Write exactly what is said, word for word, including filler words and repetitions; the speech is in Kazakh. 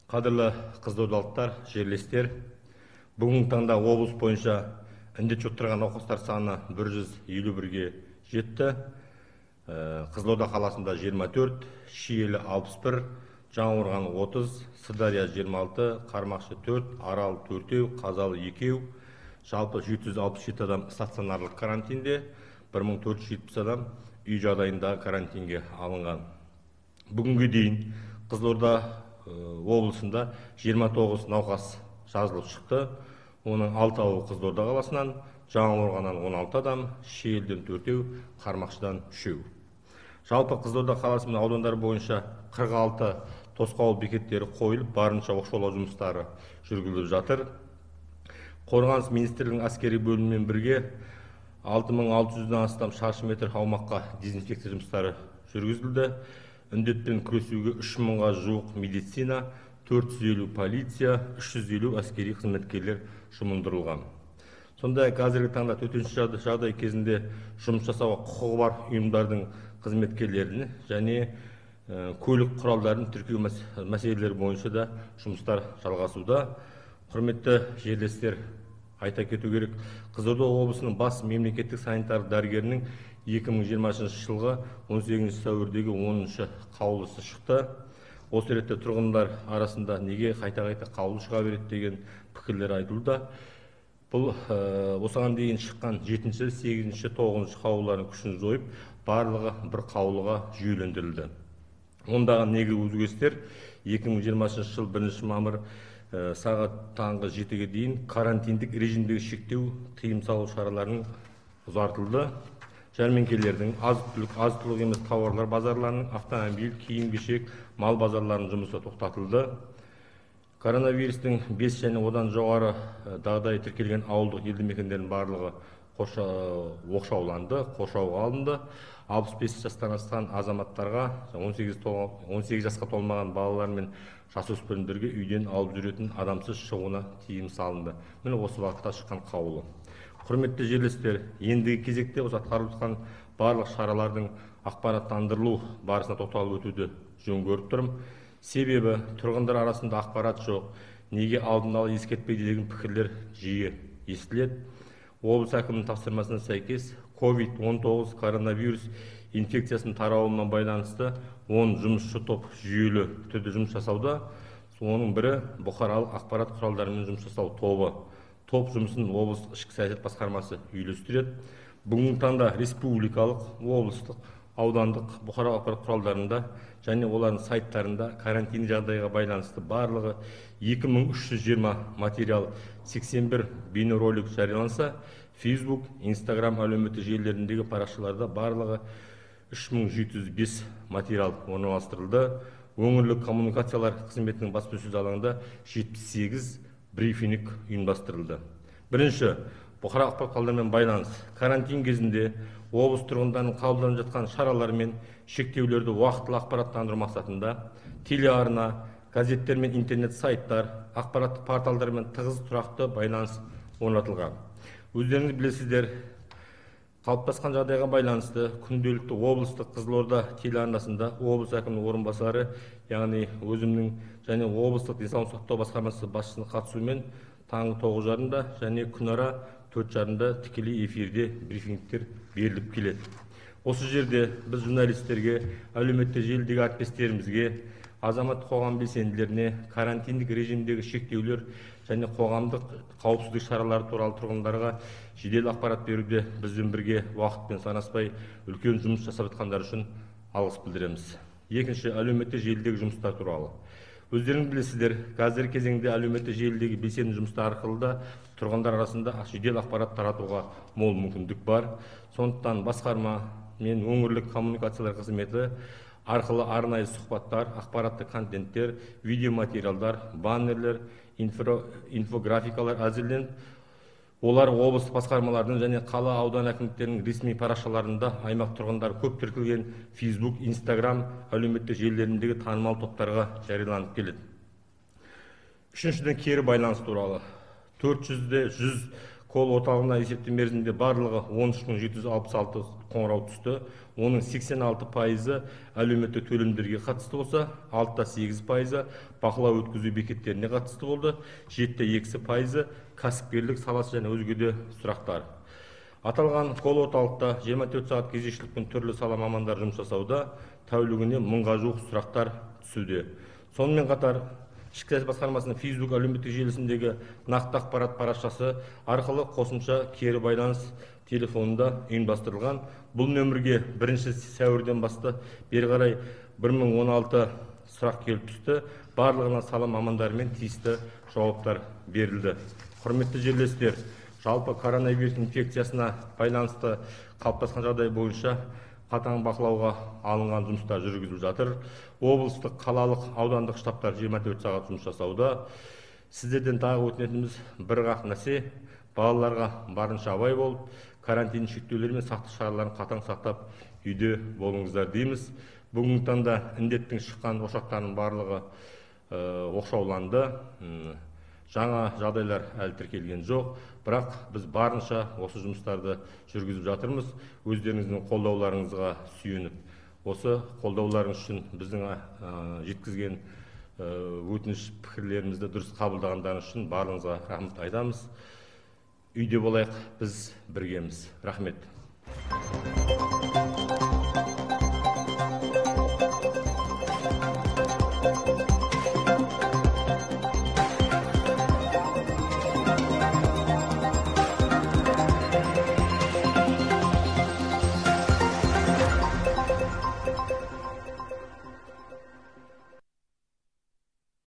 Қадірлі қызылордалықтар, жерлестер, бүгінгі таңда облыс бойынша індет жұқтырған науқастар саны бір жүз елу бірге жетті. Қызылорда қаласында жиырма төрт, Шиелі алпыс бір, Жаңақорған отыз, Сырдария жиырма алты, Қармақшы төрт, Арал төртеу, Қазалы екеу, жалпы жеті жүз алпыс жеті адам стационарлық карантинде, бір мың төрт жүз жетпіс адам үй жағдайында карантинге алынған. Бүгінге дейін Қызылорда облысында жиырма тоғыз науқас жазылып шықты. Оның алтауы Қызылорда қаласынан, Жаңақорғаннан он алты адам, Шиеліден төртеу, Қармақшыдан үшеу. Жалпы Қызылорда қаласы мен аудандар бойынша қырық алты тосқауыл бекеттері қойылып, барынша оқшаулау жұмыстары жүргізіліп жатыр. Қорғаныс министрлігінің әскери бөлімімен бірге алты мың алты жүзден астам шаршы метр аумаққа дезинфекция жұмыстары жүргізілді. Үндетпен күресуге үш мыңға жуық медицина, төрт жүз елу полиция, үш жүз елу әскери қызметкерлер жұмылдырылған. Сондай қазіргі таңда төтенше жағдай кезінде жұмыс жасауға құқығы бар ұйымдардың қызметкерлеріне және көлік құралдарын тіркеу мәселелері бойынша да жұмыстар жалғасуда. Құрметті жерлестер, айта кету керек, Қызылорда облысының бас мемлекеттік санитар дәрігерінің екі мың жиырмасыншы жылғы он сегізінші сәуірдегі оныншы қаулысы шықты. Осы ретте тұрғындар арасында неге қайта-қайта қаулы шыға береді деген пікірлер айтылуда. Бұл осыған дейін шыққан жетінші, сегізінші, тоғызыншы қаулылардың күшін жойып, барлығы бір қаулыға жүйелендірілді. Ондағы негізгі өзгерістер екі мың жиырмасыншы жыл бірінші мамыр сағат таңғы жетіге дейін карантиндік режимдегі шектеу тыйым салу шараларының ұзартылды. Жәрмеңкелердің, азық-түлік емес тауарлар базарларының, автомобиль, киім-кешек, мал базарларының жұмысы тоқтатылды. Коронавирустың бес және одан жоғары дағдайы тіркелген ауылдық елді мекендердің барлығы оқшауланды, қоршауға алынды. алпыс бес жастан асқан азаматтарға, он сегіз жасқа толмаған балалар мен жасөспірімдерге үйден алып жүретін адамсыз шығуына тыйым салынды. Міне осы бағытта шыққан қаулы. Құрметті жерлестер, ендігі кезекте осы атқарылып жатқан барлық шаралардың ақпараттандырылу барысына тоқталып өтуді жөн көріп тұрмын. Себебі тұрғындар арасында ақпарат жоқ, неге алдын ала ескертпейді деген пікірлер жиі естіледі. Облыс әкімінің тапсырмасына сәйкес ковид он тоғыз коронавирус инфекциясының тарауына байланысты он жұмысшы топ жүйелі түрде жұмыс жасауда. Оның бірі бұқаралық ақпарат құралдарымен жұмыс жасау тобы. Топ жұмысын облыс ішкі саясат басқармасы үйлестіреді. Бүгінгі таңда республикалық, облыстық, аудандық бұқаралық ақпарат құралдарында және олардың сайттарында карантин жағдайға байланысты барлығы екі мың үш жүз жиырма материал, сексен бір бейнеролик жарияланса, Facebook, Instagram әлеуметтік желілеріндегі парақшаларда барлығы үш мың жеті жүз бес материал орналастырылды. Өңірлік коммуникациялар қызметінің баспасөз алаңында жетпіс сегіз брифинг ұйымдастырылды. Бірінші, бұқаралық ақпарат құралдарымен байланыс. Карантин кезінде облыс тұрғындарының қабылданып жатқан шаралар мен шектеулерді уақытылы ақпараттандыру мақсатында телеарна, газеттер мен интернет сайттар, ақпараттық порталдармен тығыз тұрақты байланыс орнатылған. Өздеріңіз білесіздер, қалыптасқан жағдайға байланысты күнделікті облыстық Қызылорда телеарнасында облыс әкімінің орынбасары, яғни өзімнің және облыстық денсаулық сақтау басқармасы басшысының қатысуымен таңғы тоғыз жарымда және күнара төрт жарымда тікелей эфирде брифингтер беріліп келеді. Осы жерде біз журналистерге, әлеуметтік желідегі әріптестерімізге, азаматтық қоғам белсенділеріне карантиндік режимдегі шектеулер және қоғамдық қауіпсіздік шаралары туралы тұрғындарға жедел ақпарат беруде бізбен бірге уақытпен санаспай үлкен жұмыс жасап жатқандар үшін алғыс білдіреміз. Екінші, әлеуметтік желідегі жұмыстар туралы. Өздеріңіз білесіздер, қазіргі кезеңде әлеуметтік желідегі белсенді жұмыстар арқылы да тұрғындар арасында жедел ақпарат таратуға мол мүмкіндік бар. Сондықтан басқарма мен өңірлік коммуникациялар қызметі арқылы арнайы сұхбаттар, ақпаратты контенттер, видеоматериалдар, баннерлер, инфографикалар әзірленіп, олар облыстық басқармалардың және қала аудан әкімдіктерінің ресми парақшаларында аймақ тұрғындары көп тіркелген Facebook, Instagram әлеуметтік желілеріндегі танымал топтарға жарияланып келеді. Үшіншіден, кері байланыс туралы. төрт жүзде жүз Кол орталығына есептеу мерзімінде барлығы он үш мың жеті жүз алпыс алты қоңырау түсті. Оның сексен алты пайызы әлеуметтік төлемдерге қатысты болса, алты да сегіз пайызы бақылау өткізу бекеттеріне қатысты болды, жеті де екі пайызы кәсіпкерлік саласы және өзге де сұрақтар. Аталған кол орталықта жиырма төрт сағат кезекшілікпен түрлі сала мамандары жұмыс жасауда, тәулігіне мыңға жуық сұрақтар түсуде. Сонымен қатар ішкі істер басқармасының Facebook әлеуметтік желісіндегі нақты ақпарат парақшасы арқылы қосымша кері байланыс телефонында ұйымдастырылған. Бұл нөмірге бірінші сәуірден басты бері қарай бір мың он алты сұрақ келіп түсті. Барлығына сала мамандарымен тиісті жауаптар берілді. Құрметті жерлестер, жалпы коронавирус инфекциясына байланысты қалыптасқан жағдай бойынша қатаң бақылауға алынған жұмыстар жүргізіліп жатыр. Облыстық, қалалық, аудандық штабтар жиырма төрт сағат жұмыс жасауда. Сіздерден тағы өтінетініміз бір ақ нәрсе, балаларға барынша абай болып, карантин шектеулері мен сақтық шараларын қатаң сақтап, үйде болыңыздар дейміз. Бүгінгі таңда індеттің шыққан ошақтарының барлығы оқшауланды. Жаңа жағдайлар әлі тіркелген жоқ, бірақ біз барынша осы жұмыстарды жүргізіп жатырмыз. Өздеріңіздің қолдауларыңызға сүйеніп, осы қолдауларыңыз үшін біздің жеткізген өтініш пікірлерімізді дұрыс қабылдағандарыңыз үшін барлығыңызға рахмет айтамыз. Үйде болайық, біз біргеміз. Рахмет.